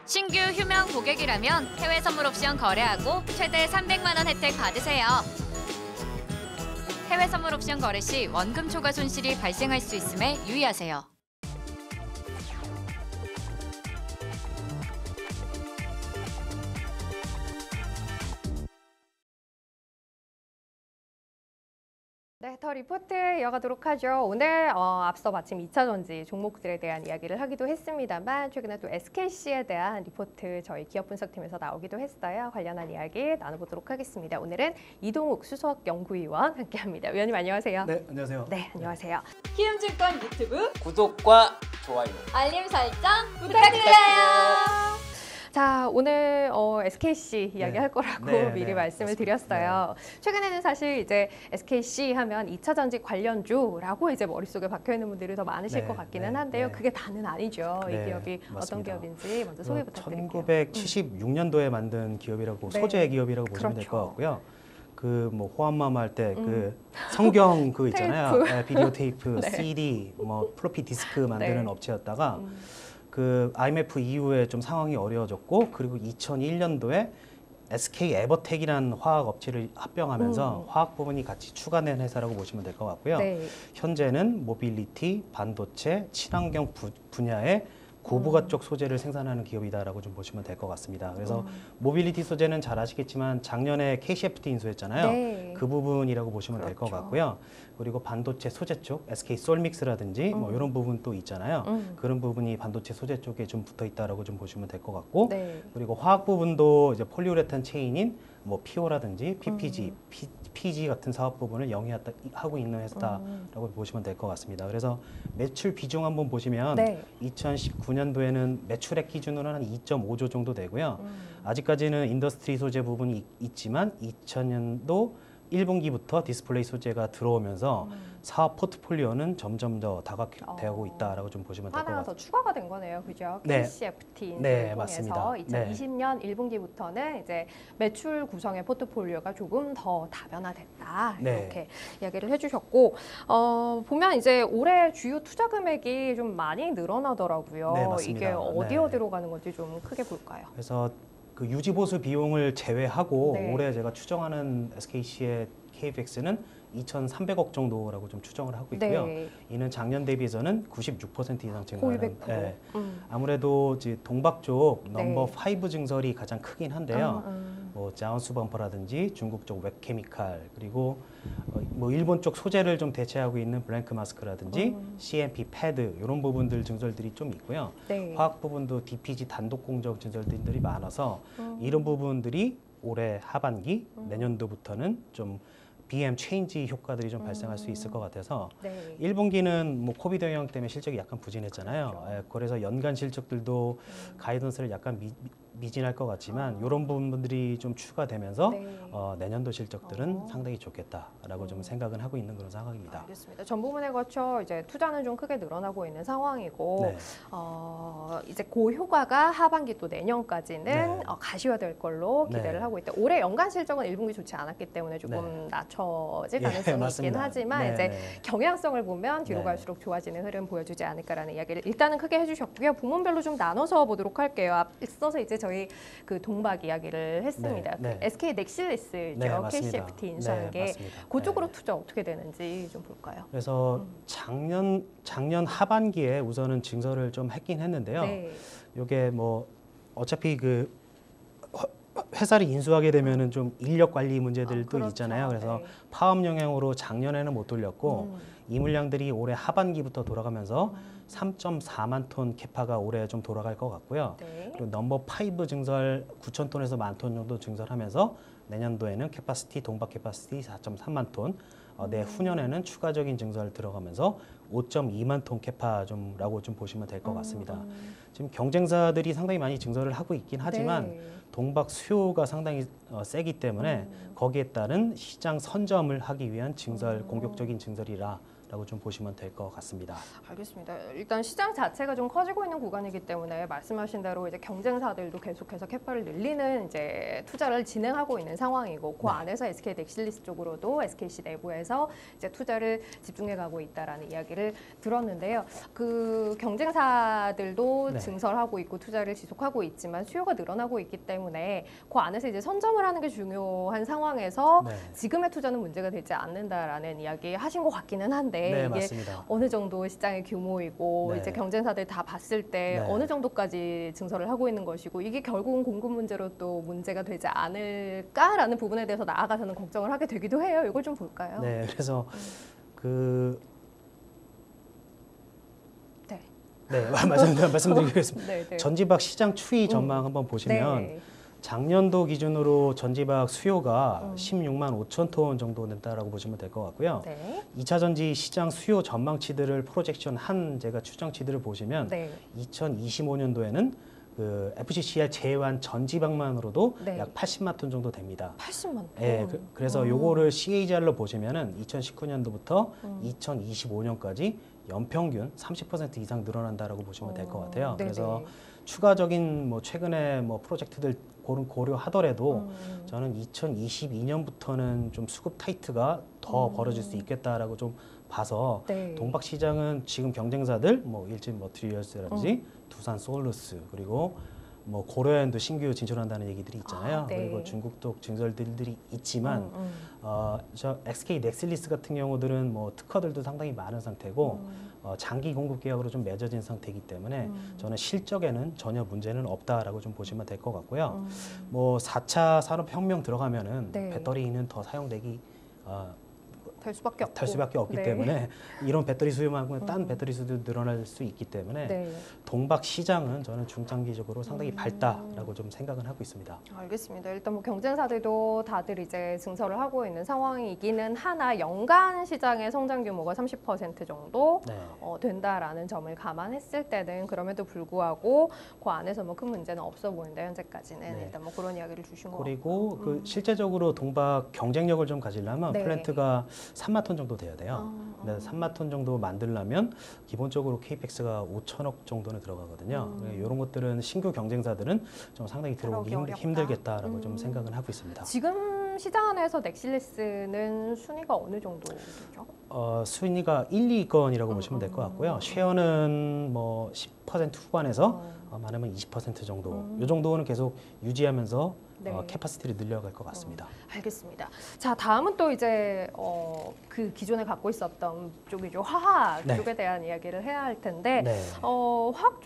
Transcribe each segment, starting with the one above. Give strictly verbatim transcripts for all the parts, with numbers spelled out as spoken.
신규 휴명 고객이라면 해외 선물 옵션 거래하고 최대 삼백만 원 혜택 받으세요. 해외 선물 옵션 거래 시 원금 초과 손실이 발생할 수 있음에 유의하세요. 네, 더 리포트 이어가도록 하죠. 오늘 어, 앞서 마침 이 차 전지 종목들에 대한 이야기를 하기도 했습니다만 최근에 또 에스케이씨에 대한 리포트 저희 기업 분석팀에서 나오기도 했어요. 관련한 이야기 나눠보도록 하겠습니다. 오늘은 이동욱 수석 연구위원 함께합니다. 위원님 안녕하세요. 네, 안녕하세요. 네, 안녕하세요. 키움증권 유튜브 구독과 좋아요 알림 설정 부탁드려요. 자, 오늘 어, 에스케이씨 이야기할 네. 거라고 네, 미리 네, 말씀을 맞습니다. 드렸어요. 최근에는 사실 이제 에스케이씨 하면 이 차 전지 관련주라고 이제 머릿속에 박혀 있는 분들이 더 많으실 네, 것 같기는 네, 한데요. 네. 그게 다는 아니죠. 이 네, 기업이 어떤 맞습니다. 기업인지 먼저 소개 부탁드릴게요. 천구백칠십육 년도에 만든 기업이라고 네. 소재 기업이라고 보시면 될 그렇죠. 것 같고요. 그 뭐 호환맘 할 때 그 성경 그 있잖아요. 테이프. 네, 비디오 테이프, 네. 씨디, 뭐 플로피 디스크 만드는 네. 업체였다가 음. 그 아이엠에프 이후에 좀 상황이 어려워졌고 그리고 이천일 년도에 에스케이 에버텍이라는 화학 업체를 합병하면서 음. 화학 부분이 같이 추가된 회사라고 보시면 될 것 같고요. 네. 현재는 모빌리티, 반도체, 친환경 부, 분야의 고부가 음. 쪽 소재를 생산하는 기업이다라고 좀 보시면 될 것 같습니다. 그래서 음. 모빌리티 소재는 잘 아시겠지만 작년에 케이씨에프티 인수했잖아요. 네. 그 부분이라고 보시면 될 것 그렇죠. 같고요. 그리고 반도체 소재 쪽, 에스케이 솔믹스라든지 뭐 음. 이런 부분 또 있잖아요. 음. 그런 부분이 반도체 소재 쪽에 좀 붙어 있다라고 좀 보시면 될 것 같고, 네. 그리고 화학 부분도 이제 폴리우레탄 체인인 뭐 피오라든지 피피지, 음. 피, 피지 같은 사업 부분을 영위하고 있는 회사라고 음. 보시면 될 것 같습니다. 그래서 매출 비중 한번 보시면 네. 이천십구 년도에는 매출액 기준으로는 한 이 점 오 조 정도 되고요. 음. 아직까지는 인더스트리 소재 부분이 있, 있지만 이천 년도 일 분기부터 디스플레이 소재가 들어오면서 음. 사업 포트폴리오는 점점 더 다각되고 어. 있다라고 좀 보시면 될 것 하나가 같습니다. 더 추가가 된 거네요, 그죠? 네. 케이씨에프티 인수를 네, 통해서 맞습니다. 이천이십 년 일 분기부터는 이제 매출 구성의 포트폴리오가 조금 더 다변화됐다 네. 이렇게 이야기를 해주셨고 어, 보면 이제 올해 주요 투자 금액이 좀 많이 늘어나더라고요. 네, 맞습니다. 이게 어디 네. 어디로 가는 건지 좀 크게 볼까요? 그래서 그 유지 보수 비용을 제외하고 네. 올해 제가 추정하는 에스케이씨의 케이피엑스는 이천삼백억 정도라고 좀 추정을 하고 있고요. 네. 이는 작년 대비해서는 구십육 퍼센트 이상 거의 증가하는. 백 퍼센트. 네. 음. 아무래도 이제 동박 쪽 네. 넘버 파이브 증설이 가장 크긴 한데요. 음, 음. 뭐 자원수 범퍼라든지 중국 쪽 웹케미칼 그리고 어, 뭐 일본 쪽 소재를 좀 대체하고 있는 블랭크 마스크라든지 음. 씨엠피 패드 이런 부분들 증설들이 좀 있고요. 네. 화학 부분도 디피지 단독 공정 증설들이 많아서 음. 이런 부분들이 올해 하반기 음. 내년도부터는 좀 비엠 체인지 효과들이 좀 발생할 수 음. 있을 것 같아서 네. 일 분기는 뭐 코비드 영향 때문에 실적이 약간 부진했잖아요. 그렇죠. 예, 그래서 연간 실적들도 음. 가이던스를 약간 미, 미진할 것 같지만 아. 이런 부분들이 좀 추가되면서 네. 어, 내년도 실적들은 어. 상당히 좋겠다라고 음. 좀 생각은 하고 있는 그런 상황입니다. 알겠습니다. 전 부분에 거쳐 이제 투자는 좀 크게 늘어나고 있는 상황이고 네. 어, 이제 그 효과가 하반기 또 내년까지는 네. 어, 가시화될 걸로 기대를 네. 하고 있다. 올해 연간 실적은 일 분기 좋지 않았기 때문에 조금 낮춰질 예, 가능성이 있긴 맞습니다. 하지만 네, 이제 네. 경향성을 보면 뒤로 네. 갈수록 좋아지는 흐름 보여주지 않을까라는 이야기를 일단은 크게 해주셨고요. 부문별로 좀 나눠서 보도록 할게요. 앞서서 이제 저희 그 동박 이야기를 했습니다. 네, 네. 그 에스케이 넥실리스죠. 네, 맞습니다. 케이씨에프티 인수한 네, 게 맞습니다. 그쪽으로 네. 투자 어떻게 되는지 좀 볼까요? 그래서 음. 작년 작년 하반기에 우선은 증설을 좀 했긴 했는데요. 네. 이게 뭐 어차피 그 회사를 인수하게 되면은 좀 인력 관리 문제들도 아, 그렇죠. 있잖아요. 그래서 네. 파업 영향으로 작년에는 못 돌렸고 음. 이 물량들이 올해 하반기부터 돌아가면서 음. 삼 점 사만 톤 캐파가 올해 좀 돌아갈 것 같고요. 네. 그리고 넘버 파이브 증설 구천 톤에서 만 톤 정도 증설하면서 내년도에는 캐파시티 동박 캐파시티 사 점 삼만 톤, 어, 내후년에는 추가적인 증설 들어가면서 오 점 이만 톤 캐파 좀라고 좀 보시면 될 것 같습니다. 음. 지금 경쟁사들이 상당히 많이 증설을 하고 있긴 하지만 네. 동박 수요가 상당히 어, 세기 때문에 음. 거기에 따른 시장 선점을 하기 위한 증설 음. 공격적인 증설이라 라고 좀 보시면 될 것 같습니다. 알겠습니다. 일단 시장 자체가 좀 커지고 있는 구간이기 때문에 말씀하신 대로 이제 경쟁사들도 계속해서 캐파를 늘리는 이제 투자를 진행하고 있는 상황이고 그 네. 안에서 에스케이 넥실리스 쪽으로도 에스케이씨 내부에서 이제 투자를 집중해 가고 있다라는 이야기를 들었는데요. 그 경쟁사들도 네. 증설하고 있고 투자를 지속하고 있지만 수요가 늘어나고 있기 때문에 그 안에서 이제 선점을 하는 게 중요한 상황에서 네. 지금의 투자는 문제가 되지 않는다라는 이야기 하신 것 같기는 한데 네, 이게 맞습니다. 어느 정도 시장의 규모이고 네. 이제 경쟁사들 다 봤을 때 네. 어느 정도까지 증설을 하고 있는 것이고 이게 결국은 공급 문제로 또 문제가 되지 않을까라는 부분에 대해서 나아가서는 걱정을 하게 되기도 해요. 이걸 좀 볼까요? 네, 그래서 그 네. 네, 말씀, 말씀드리겠습니다. 네, 네. 전지박 시장 추이 전망 한번 보시면 네. 작년도 기준으로 전지박 수요가 음. 십육만 오천 톤 정도 된다라고 보시면 될 것 같고요. 네. 이 차 전지 시장 수요 전망치들을 프로젝션 한 제가 추정치들을 보시면 네. 이천이십오 년도에는 그 에프씨씨알 제외한 전지박만으로도 네. 약 팔십만 톤 정도 됩니다. 팔십만 톤. 예, 그, 그래서 음. 요거를 씨에이지알로 보시면은 이천십구 년도부터 음. 이천이십오 년까지 연평균 삼십 퍼센트 이상 늘어난다라고 보시면 될 것 같아요. 어, 네네. 그래서 추가적인 뭐 최근에 뭐 프로젝트들 고려- 고려하더라도 음. 저는 이천이십이 년부터는 좀 수급 타이트가 더 음. 벌어질 수 있겠다라고 좀 봐서 네. 동박 시장은 지금 경쟁사들 뭐 일진 머티리얼스라든지 음. 두산 솔루스 그리고 뭐 고려엔도 신규 진출한다는 얘기들이 있잖아요. 아, 네. 그리고 중국도 증설들이 있지만 음, 음. 어, 저 엑스케이 넥슬리스 같은 경우들은 뭐 특허들도 상당히 많은 상태고 음. 어, 장기 공급 계약으로 좀 맺어진 상태이기 때문에 음. 저는 실적에는 전혀 문제는 없다라고 좀 보시면 될 것 같고요. 음. 뭐 사 차 산업혁명 들어가면은 네. 배터리는 더 사용되기 어, 될 수밖에 없고. 될 수밖에 없기 네. 때문에 이런 배터리 수요만큼 딴 음. 배터리 수도 늘어날 수 있기 때문에 네. 동박 시장은 저는 중장기적으로 상당히 음. 밝다라고 좀 생각은 하고 있습니다. 알겠습니다. 일단 뭐 경쟁사들도 다들 이제 증설을 하고 있는 상황이기는 하나 연간 시장의 성장 규모가 삼십 퍼센트 정도 네. 어, 된다라는 점을 감안했을 때는 그럼에도 불구하고 그 안에서 뭐 큰 문제는 없어 보인다 현재까지는 네. 일단 뭐 그런 이야기를 주신 거. 그리고 그 음. 실제적으로 동박 경쟁력을 좀 가지려면 네. 플랜트가 삼만 톤 정도 돼야 돼요. 아, 근데 삼만 톤 정도 만들려면 기본적으로 케이펙스가 오천억 정도는 들어가거든요. 음. 이런 것들은 신규 경쟁사들은 좀 상당히 들어오기 들어오기 힘, 어렵다. 힘들겠다라고 음. 좀 생각은 하고 있습니다. 지금 시장 안에서 넥실리스는 순위가 어느 정도죠? 어, 순위가 일, 이위권이라고 음, 보시면 될 것 음. 같고요. 쉐어는 뭐 십 퍼센트 후반에서 어. 어, 많으면 이십 퍼센트 정도. 음. 이 정도는 계속 유지하면서 네. 어, 캐파시티를 늘려갈 것 같습니다. 알겠습니다. 자, 다음은 또 이제 어, 그 기존에 갖고 있었던 쪽이죠. 화학 네. 쪽에 대한 이야기를 해야 할 텐데 네. 어, 화학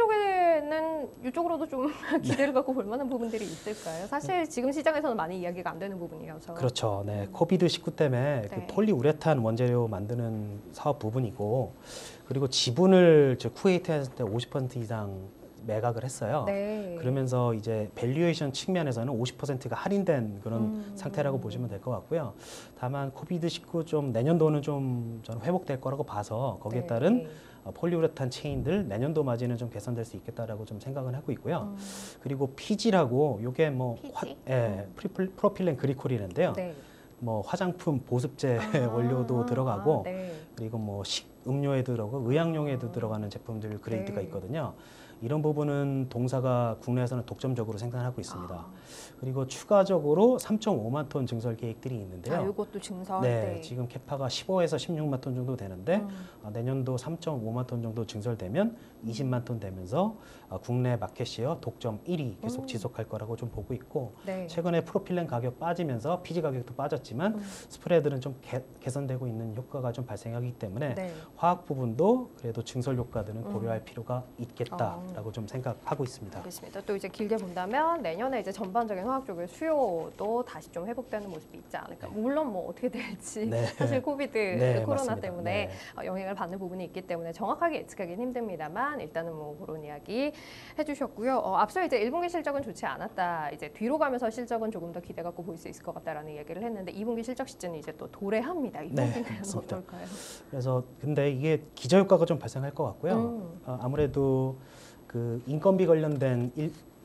쪽에는 이쪽으로도 좀 기대를 갖고 볼 만한 부분들이 있을까요? 사실 지금 시장에서는 많이 이야기가 안 되는 부분이어서. 그렇죠. 네. 코비드 십구 때문에 네. 그 폴리우레탄 원재료 만드는 사업 부분이고 그리고 지분을 저 쿠웨이트한테 오십 퍼센트 이상 매각을 했어요. 네. 그러면서 이제 밸류에이션 측면에서는 오십 퍼센트가 할인된 그런 음. 상태라고 보시면 될 것 같고요. 다만 코비드 십구 좀 내년도는 좀 저는 회복될 거라고 봐서 거기에 네. 따른 어, 폴리우레탄 체인들 내년도 맞이는 좀 개선될 수 있겠다라고 좀 생각은 하고 있고요. 음. 그리고 피지라고 요게 뭐 피지? 화, 예, 프리플- 프로필렌 그리콜이는데요. 네. 뭐 화장품 보습제 아, 원료도 들어가고 아, 네. 그리고 뭐 식음료에 들어가고 의약용에도 들어가는 제품들 그레이드가 네. 있거든요. 이런 부분은 동사가 국내에서는 독점적으로 생산하고 있습니다. 아. 그리고 추가적으로 삼 점 오만 톤 증설 계획들이 있는데요. 자, 이것도 증설. 네, 지금 캐파가 십오에서 십육만 톤 정도 되는데 음. 어, 내년도 삼 점 오만 톤 정도 증설되면 이십만 톤 되면서 어, 국내 마켓시어 독점 일 위 계속 음. 지속할 거라고 좀 보고 있고 네. 최근에 프로필렌 가격 빠지면서 피지 가격도 빠졌지만 음. 스프레드는 좀 개, 개선되고 있는 효과가 좀 발생하기 때문에 네. 화학 부분도 그래도 증설 효과들은 음. 고려할 필요가 있겠다라고 좀 생각하고 있습니다. 알겠습니다. 또 이제 길게 본다면 내년에 이제 전반적인 화학 쪽의 수요도 다시 좀 회복되는 모습이 있지 않을까. 물론 뭐 어떻게 될지 네. 사실 코비드 네, 코로나 맞습니다. 때문에 네. 어, 영향을 받는 부분이 있기 때문에 정확하게 예측하기는 힘듭니다만 일단은 뭐 그런 이야기 해주셨고요. 어, 앞서 이제 일 분기 실적은 좋지 않았다. 이제 뒤로 가면서 실적은 조금 더 기대 갖고 볼 수 있을 것 같다라는 얘기를 했는데 이 분기 실적 시즌이 이제 또 도래합니다. 이 네, 분기는 맞습니다. 어떨까요? 그래서 근데 이게 기저 효과가 좀 발생할 것 같고요. 음. 어, 아무래도 그 인건비 관련된 일,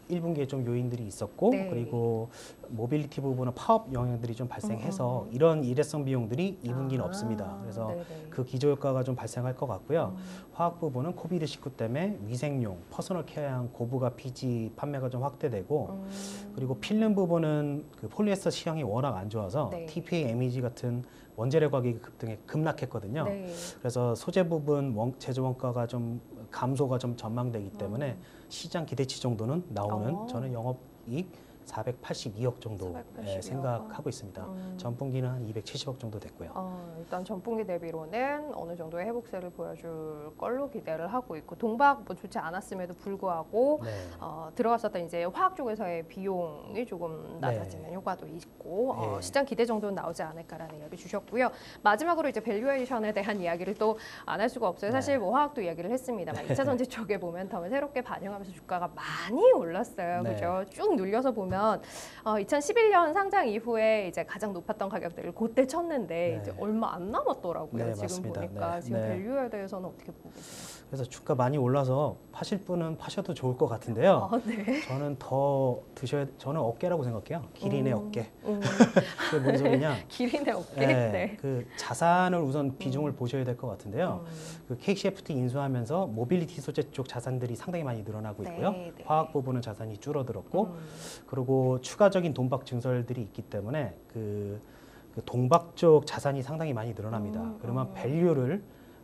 일 분기에 좀 요인들이 있었고 네. 그리고 모빌리티 부분은 파업 영향들이 좀 발생해서 음. 이런 일회성 비용들이 이 분기는 아, 없습니다. 그래서 네네. 그 기저효과가 좀 발생할 것 같고요. 음. 화학 부분은 코비드 십구 때문에 위생용, 퍼스널 케어용 고부가 피지 판매가 좀 확대되고 음. 그리고 필름 부분은 그 폴리에스터 시황이 워낙 안 좋아서 네. 티피에이, 엠이지 같은 원재료 가격이 급등해 급락했거든요. 네. 그래서 소재 부분 원, 제조 원가가 좀 감소가 좀 전망되기 때문에 음. 시장 기대치 정도는 나오는 어. 저는 영업이익 사백팔십이억 정도 사백팔십이억. 예, 생각하고 있습니다. 음. 전분기는 한 이백칠십억 정도 됐고요. 어, 일단 전분기 대비로는 어느 정도의 회복세를 보여줄 걸로 기대를 하고 있고 동박 뭐 좋지 않았음에도 불구하고 네. 어, 들어갔었던 이제 화학 쪽에서의 비용이 조금 낮아지는 네. 효과도 있고 어, 네. 시장 기대 정도는 나오지 않을까라는 이야기 주셨고요. 마지막으로 이제 밸류에이션에 대한 이야기를 또 안 할 수가 없어요. 사실 네. 뭐 화학도 이야기를 했습니다만 이 차 전지 쪽에 모멘텀을 새롭게 반영하면서 주가가 많이 올랐어요. 네. 그죠? 쭉 눌려서 보면 어, 이천십일 년 상장 이후에 이제 가장 높았던 가격들을 그때 쳤는데 네. 이제 얼마 안 남았더라고요. 네, 지금 맞습니다. 보니까 네. 지금 네. 밸류에 대해서는 어떻게 보고 계세요? 그래서 주가 많이 올라서 파실 분은 파셔도 좋을 것 같은데요. 아, 네. 저는 더 드셔야 저는 어깨라고 생각해요. 기린의 음, 어깨. 음, 그게 뭔 소리냐? 기린의 어깨. 네, 네. 그 자산을 우선 비중을 보셔야 될 것 같은데요. 음. 그 케이씨에프티 인수하면서 모빌리티 소재 쪽 자산들이 상당히 많이 늘어나고 있고요. 네, 네. 화학 부분은 자산이 줄어들었고 음. 그리고 추가적인 돈박 증설들이 있기 때문에 그, 그 동박 쪽 자산이 상당히 많이 늘어납니다. 음, 그러면 음. 밸류를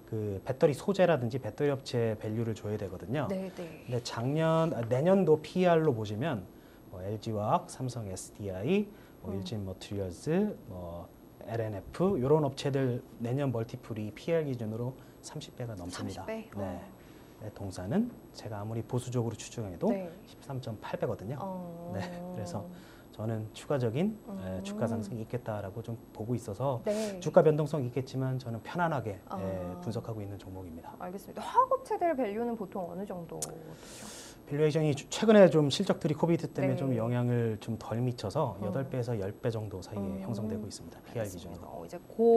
그 배터리 소재라든지 배터리 업체에 밸류를 줘야 되거든요. 네, 네. 근데 작년 아, 내년도 피이알로 보시면 뭐 엘지화학, 삼성 에스디아이, 뭐 음. 일진 머티리얼즈, 뭐 엘엔에프 이런 업체들 내년 멀티플이 피이알 기준으로 삼십 배가 넘습니다. 삼십 배? 네. 어. 네, 동사는 제가 아무리 보수적으로 추정해도 네. 십삼 점 팔 배거든요. 어. 네, 그래서 저는 추가적인 음. 에, 주가 상승이 있겠다라고 좀 보고 있어서 네. 주가 변동성 있겠지만 저는 편안하게 아. 에, 분석하고 있는 종목입니다. 알겠습니다. 화학업체들 밸류는 보통 어느 정도 되죠? 밸류에이션이 주- 최근에 좀 실적들이 코비드 때문에 네. 좀 영향을 좀 덜 미쳐서 음. 여덟 배에서 십 배 정도 사이에 음. 형성되고 있습니다. 피이알 알겠습니다. 기준으로. 어, 이제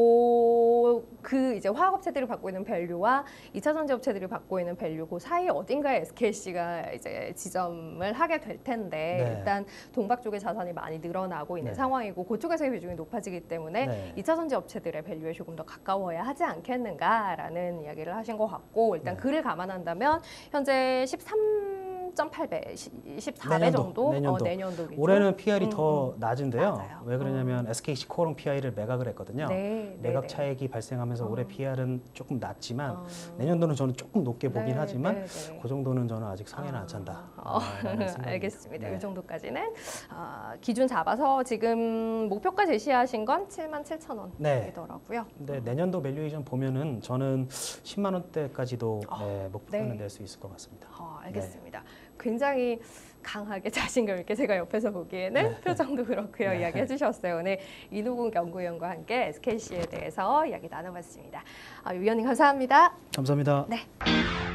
고, 그 이제 화학업체들이 받고 있는 밸류와 이 차 전지업체들이 받고 있는 밸류 그 사이 어딘가에 에스케이씨가 이제 지점을 하게 될 텐데 네. 일단 동박 쪽의 자산이 많이 늘어나고 있는 네. 상황이고 그쪽에서의 비중이 높아지기 때문에 네. 이 차 전지업체들의 밸류에 조금 더 가까워야 하지 않겠는가라는 이야기를 하신 것 같고 일단 네. 그를 감안한다면 현재 십삼 점 팔 배, 십사 배 내년도, 정도 내년도. 어, 내년도 기준. 올해는 피이알이 음, 더 음. 낮은데요. 맞아요. 왜 그러냐면 에스케이씨 코어롱 피이알을 매각을 했거든요. 네, 매각 네, 네. 차익이 발생하면서 어. 올해 피이알은 조금 낮지만 어. 내년도는 저는 조금 높게 보긴 네, 하지만 네, 네. 그 정도는 저는 아직 성에는 아, 안 찬다. 어, 아, 라는 생각입니다. 알겠습니다. 네. 이 정도까지는 아, 기준 잡아서 지금 목표가 제시하신 건 칠만 칠천 네. 원이더라고요. 근데 내년도 밸류에이션 보면은 저는 십만 원대까지도 아, 네, 목표는 네. 낼 수 있을 것 같습니다. 어, 알겠습니다. 굉장히 강하게 자신감 있게 제가 옆에서 보기에는 표정도 그렇고요. 네. 이야기해 주셨어요. 오늘 이노국 연구위원과 함께 에스케이씨에 대해서 이야기 나눠봤습니다. 아, 위원님 감사합니다. 감사합니다. 네.